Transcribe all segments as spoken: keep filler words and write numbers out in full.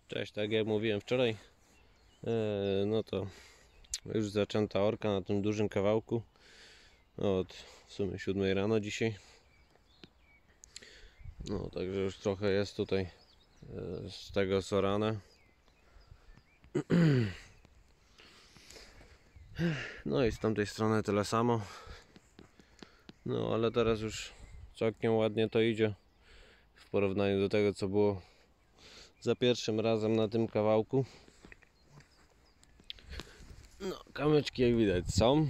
Cześć, tak jak mówiłem wczoraj, e, no to już zaczęta orka na tym dużym kawałku od w sumie siódmej rano dzisiaj. No także już trochę jest tutaj e, z tego sorane. No i z tamtej strony tyle samo. No ale teraz już całkiem ładnie to idzie w porównaniu do tego, co było za pierwszym razem na tym kawałku. No, kamyczki jak widać są.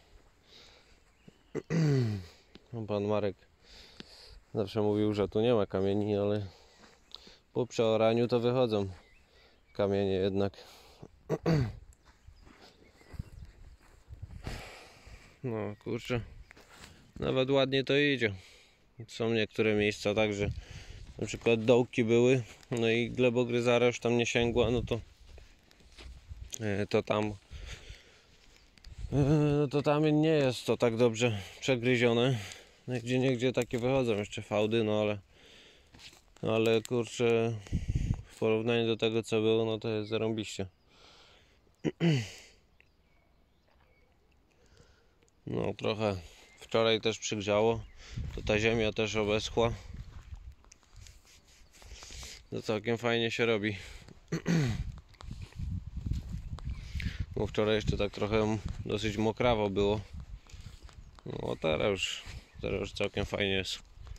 Pan Marek zawsze mówił, że tu nie ma kamieni, ale po przeoraniu to wychodzą kamienie jednak. No kurczę, nawet ładnie to idzie. Są niektóre miejsca tak, że na przykład dołki były, no i glebogryzara już tam nie sięgła, no to to tam no to tam nie jest to tak dobrze przegryzione. Gdzie niegdzie takie wychodzą jeszcze fałdy, no ale no ale kurczę, w porównaniu do tego, co było, no to jest zarąbiście. No trochę wczoraj też przygrzało, to ta ziemia też obeschła. To całkiem fajnie się robi. Bo wczoraj jeszcze tak trochę dosyć mokrawo było. No teraz już, teraz już całkiem fajnie jest.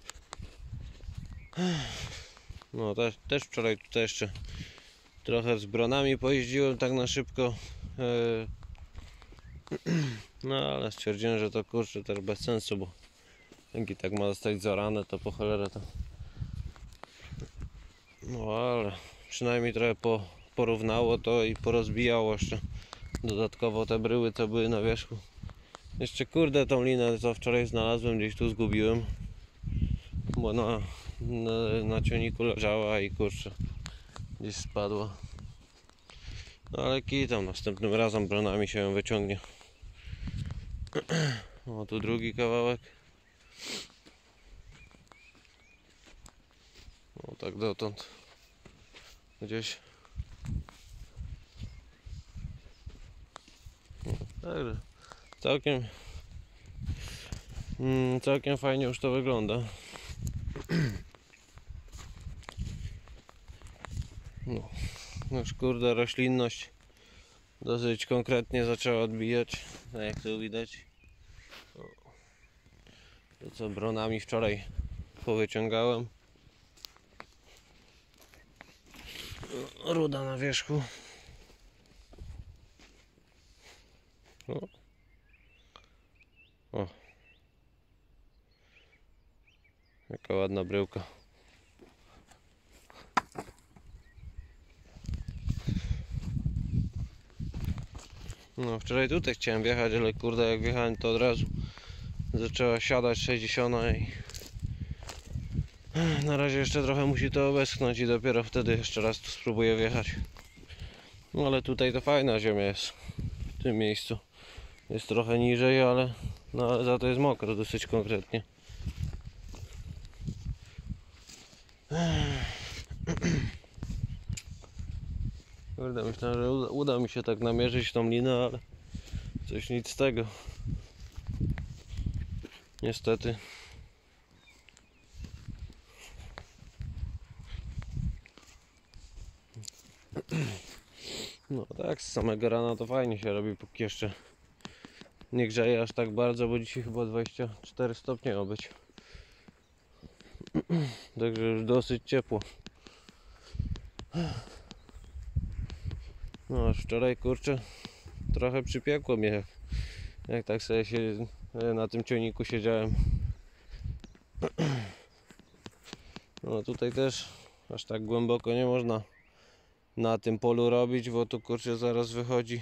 No też, też wczoraj tutaj jeszcze trochę z bronami pojeździłem tak na szybko. No ale stwierdziłem, że to kurczę też bez sensu, bo jak i tak ma zostać zorane, to po cholerę to. No ale przynajmniej trochę po, porównało to i porozbijało jeszcze dodatkowo te bryły, co były na wierzchu. Jeszcze kurde tą linę, co wczoraj znalazłem, gdzieś tu zgubiłem, bo na, na, na ciągniku leżała i kurczę gdzieś spadła. No ale kitam, następnym razem bronami się ją wyciągnie. O, tu drugi kawałek. O, tak dotąd gdzieś. Także całkiem mm, całkiem fajnie już to wygląda. No, już kurde roślinność dosyć konkretnie zaczęła odbijać, tak jak tu widać. O, to co bronami wczoraj powyciągałem. O, ruda na wierzchu. O. O. Jaka ładna bryłka. No wczoraj tutaj chciałem wjechać, ale kurde jak wjechałem, to od razu zaczęła siadać sześćdziesiąt i na razie jeszcze trochę musi to obeschnąć i dopiero wtedy jeszcze raz tu spróbuję wjechać. No ale tutaj to fajna ziemia jest w tym miejscu. Jest trochę niżej, ale, no, ale za to jest mokro dosyć konkretnie. Kurde, myślałem, że uda, uda mi się tak namierzyć tą linę, ale coś nic z tego. Niestety. No tak, z samego rana to fajnie się robi, póki jeszcze nie grzeje aż tak bardzo, bo dzisiaj chyba dwadzieścia cztery stopnie ma być. Także już dosyć ciepło. No aż wczoraj kurczę trochę przypiekło mnie, jak, jak tak sobie się na tym ciągniku siedziałem. No tutaj też aż tak głęboko nie można na tym polu robić, bo tu kurczę zaraz wychodzi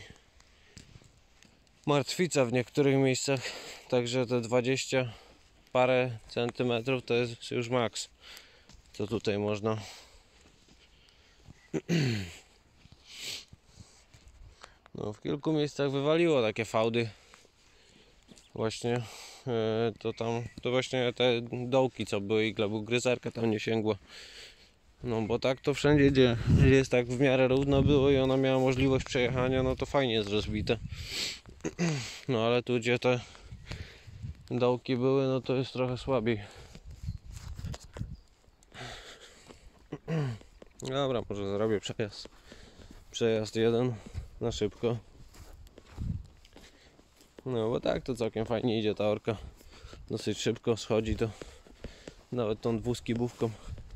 martwica w niektórych miejscach, także te dwadzieścia parę centymetrów to jest już maks, co tutaj można. No w kilku miejscach wywaliło takie fałdy właśnie. To tam, to właśnie te dołki co były i glebogryzarka tam nie sięgła. No bo tak to wszędzie, gdzie, gdzie jest tak w miarę równo było i ona miała możliwość przejechania, no to fajnie jest rozbite. No ale tu, gdzie te dołki były, no to jest trochę słabiej. Dobra, może zrobię przejazd. Przejazd jeden na szybko. No bo tak to całkiem fajnie idzie ta orka. Dosyć szybko schodzi to. Nawet tą dwuskibówką.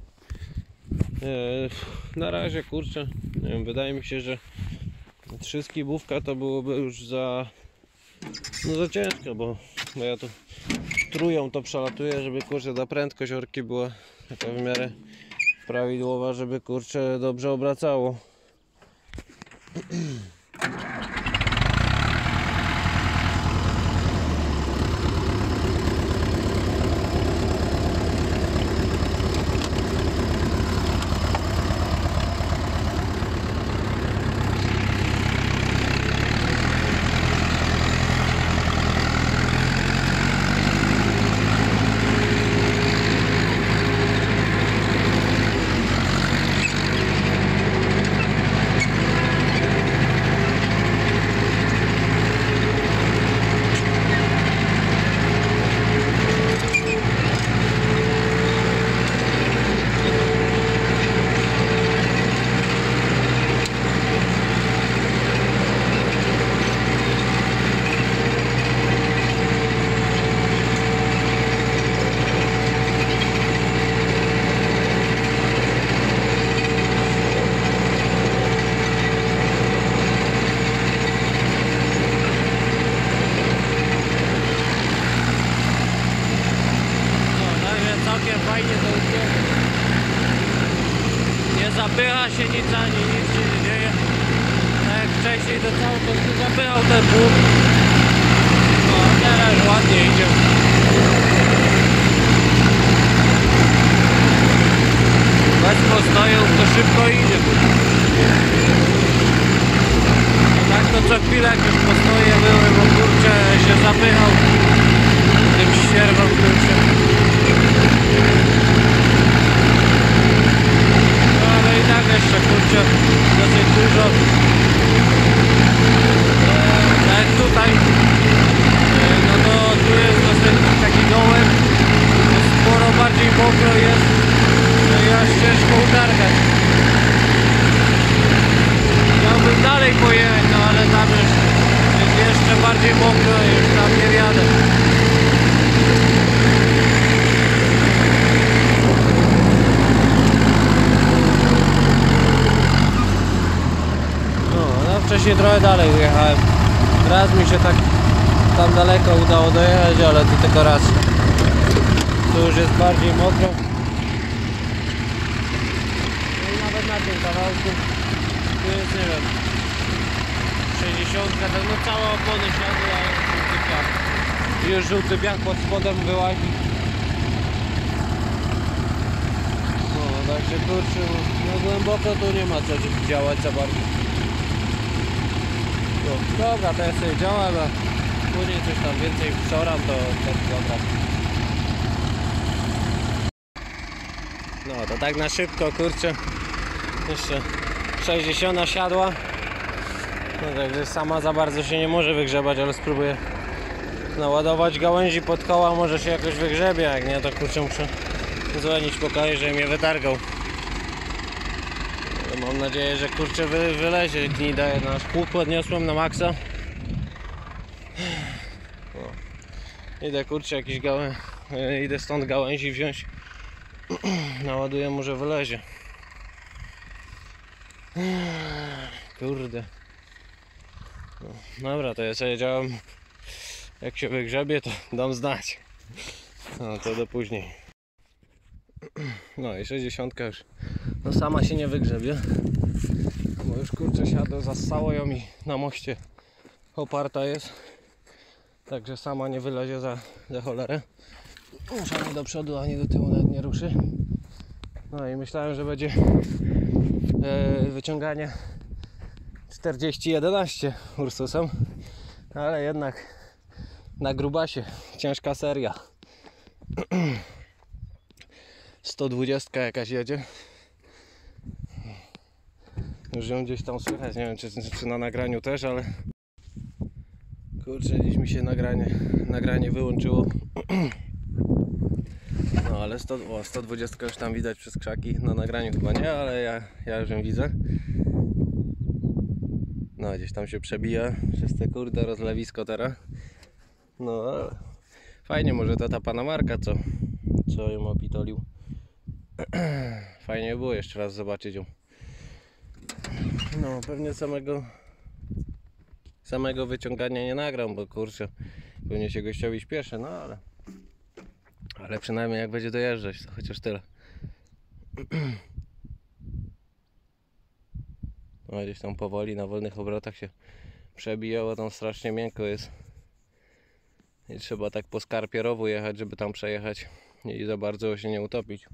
Eee, na razie kurczę, nie wiem, wydaje mi się, że trzy skibówka to byłoby już za no za ciężko, bo, bo ja tu tróją to przelatuję, żeby kurczę ta prędkość orki była taka w miarę prawidłowa, żeby kurczę dobrze obracało. Zapycha się nic ani nic się nie dzieje. Tak jak wcześniej to cały czas tu zapychał ten bóg. No a teraz ładnie idzie. Bez postojów to szybko idzie. Tak to co chwilę jak już postoje były, bo kurczę się zapychał tym ścierwą kurczę. I tak jeszcze kurczę dosyć dużo, tak jak tutaj, no to tu jest dosyć taki dołek, sporo bardziej mokro jest, no i aż ciężko utargać. Chciałbym dalej pojechać, no ale tam już jest jeszcze bardziej mokro i już tam nie wjadę. Wcześniej trochę dalej jechałem. Raz mi się tak tam daleko udało dojechać, ale to tylko raz. Tu już jest bardziej mokro. No i nawet na tym kawałku tu jest, nie wiem, sześćdziesiątka, tak no całe opony siadły, a żółty piach. Już żółty piach pod spodem wyłazi. No także kurczę, no głęboko tu nie ma co działać za bardzo. Dobra, to ja sobie działam, a później coś tam więcej wczoram, to tak dobra. No to tak na szybko, kurczę. Jeszcze sześćdziesiąt siadła. No także sama za bardzo się nie może wygrzebać, ale spróbuję naładować gałęzi pod koła, może się jakoś wygrzebie, jak nie to kurczę muszę dzwonić po kolei, że mnie wytargał. Mam nadzieję, że kurczę wy, wylezie gnida jedna. Pół podniosłem na maksa. No. Idę kurczę jakiś gałę, idę stąd gałęzi wziąć. Naładuję, może wylezie. Kurde. No, dobra, to ja sobie działam. Jak się wygrzebie, to dam znać. No to do później. No i sześćdziesiątka już no sama się nie wygrzebie, bo już kurczę siadło, zassało ją i na moście oparta jest, także sama nie wylezie za, za cholerę. Już ani do przodu, ani do tyłu nawet nie ruszy. No i myślałem, że będzie e, wyciąganie czterdzieści jedenaście Ursusem, ale jednak na grubasie, ciężka seria. sto dwadzieścia jakaś jedzie. Już ją gdzieś tam słychać, nie wiem czy, czy na nagraniu też, ale kurczę, dziś mi się nagranie, nagranie wyłączyło. No ale sto, o, sto dwadzieścia już tam widać przez krzaki, na nagraniu chyba nie, ale ja, ja już ją widzę. No gdzieś tam się przebija przez te kurde rozlewisko teraz. No ale fajnie, może to ta pana Marka, co, co ją opitolił. Fajnie było jeszcze raz zobaczyć ją. No pewnie samego samego wyciągania nie nagram, bo kurczę, pewnie się gościowi śpieszy, no ale ale przynajmniej jak będzie dojeżdżać, to chociaż tyle. No gdzieś tam powoli na wolnych obrotach się przebijało, tam strasznie miękko jest i trzeba tak po skarpie rowu jechać, żeby tam przejechać i za bardzo się nie utopić.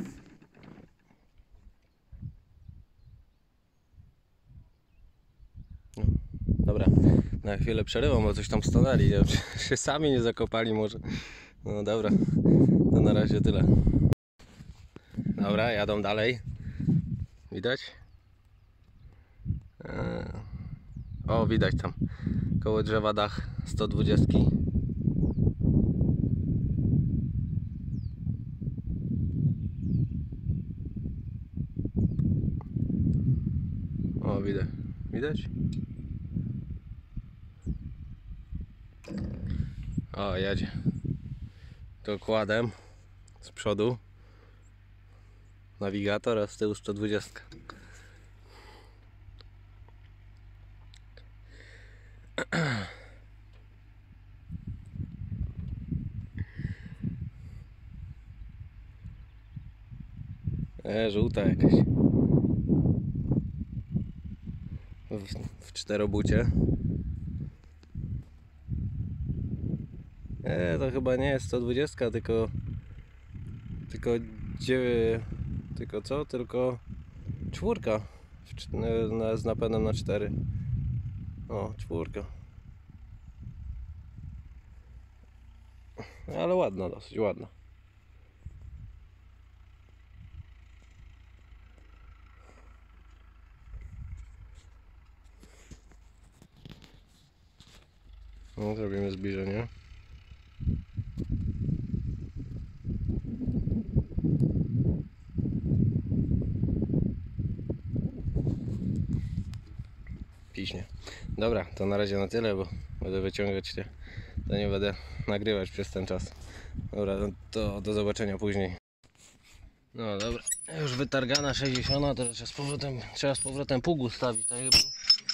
No, dobra, na chwilę przerywam, bo coś tam stanęli, nie wiem, czy się sami nie zakopali może. No dobra, to na razie tyle. Dobra, jadą dalej. Widać? Eee. O, widać tam koło drzewa dach sto dwadzieścia. O, widać. Widać? O, jedzie. To kładem z przodu nawigator, a z tyłu sto dwadzieścia. E, żółta jakaś. W, w czterobucie. E, to chyba nie jest sto dwadzieścia, tylko tylko dziewię, tylko co? Tylko czwórka w, na, z napędem na cztery. O, czwórka. Ale ładna, dosyć ładna. No, zrobimy zbliżenie. Piśnie. Dobra, to na razie na tyle, bo będę wyciągać te, to nie będę nagrywać przez ten czas. Dobra, no to do zobaczenia później. No dobra, już wytargana sześćdziesiąta, teraz trzeba z powrotem, trzeba z powrotem pług ustawić, tak jakby.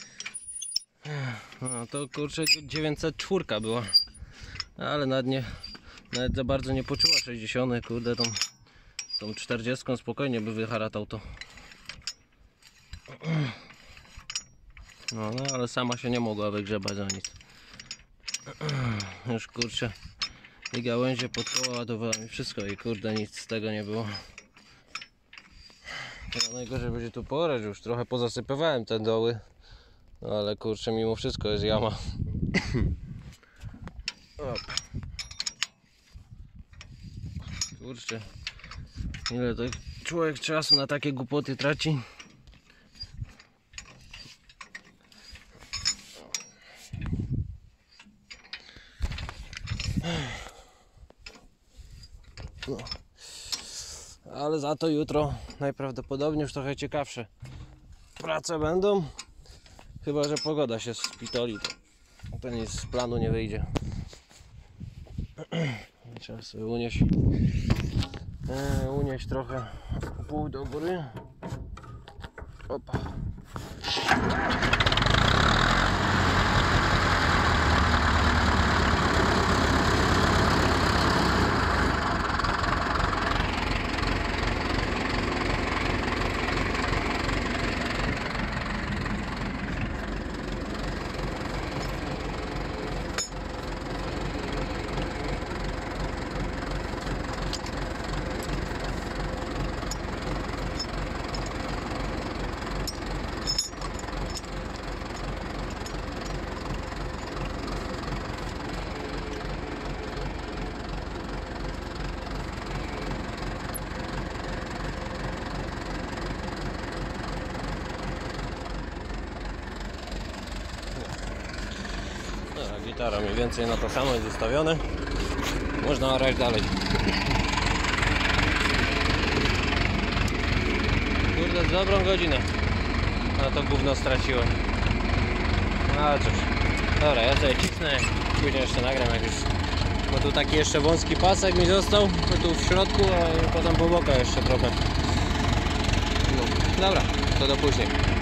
No to kurczę dziewięćset cztery była, ale nad nie, nawet za bardzo nie poczuła sześćdziesiąt, kurde tą, tą czterdziestką spokojnie by wyharatał to. No, no ale sama się nie mogła wygrzebać za nic. Już kurczę i gałęzie pod koła ładowałem i wszystko i kurde nic z tego nie było. No, najgorzej będzie tu porać, już trochę pozasypywałem te doły. No, ale kurczę mimo wszystko jest jama. Kurczę, ile to człowiek czasu na takie głupoty traci. No. Ale za to jutro najprawdopodobniej już trochę ciekawsze prace będą. Chyba że pogoda się spitoli, to, to nic z planu nie wyjdzie. Trzeba sobie unieść, e, unieść trochę pół do góry. Opa. Gitara mniej więcej na to samo jest ustawione. Można orać dalej. Kurde, z dobrą godzinę na to gówno straciłem. No ale cóż. Dobra, ja sobie cisnę, później jeszcze nagram jak już. Bo tu taki jeszcze wąski pasek mi został, to tu w środku, a potem po bokach jeszcze trochę. No, dobra, to do później.